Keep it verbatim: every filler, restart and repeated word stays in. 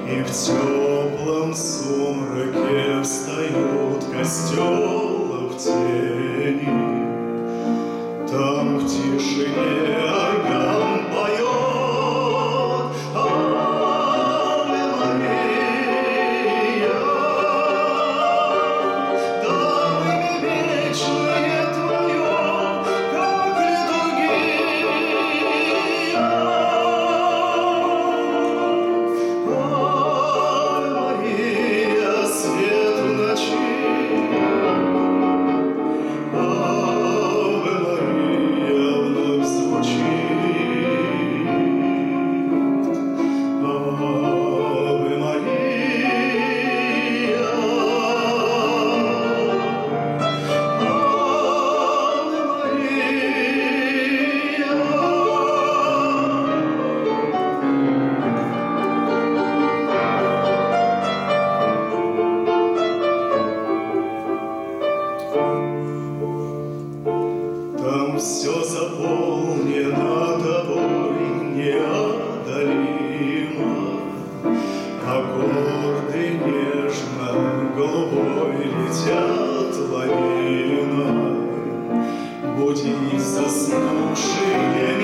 И в теплом сумраке встает костел в тени. Там в тишине орган поет Аве Мария. Там имя вечное твое, как литургия. Аве Мария, свет в ночи. Аве Мария вновь звучит. Аве Мария. Аве Мария. Там все заполнено тобой неодолимо. Аккорды нежно голубой летят лавиной. Будить заснувшие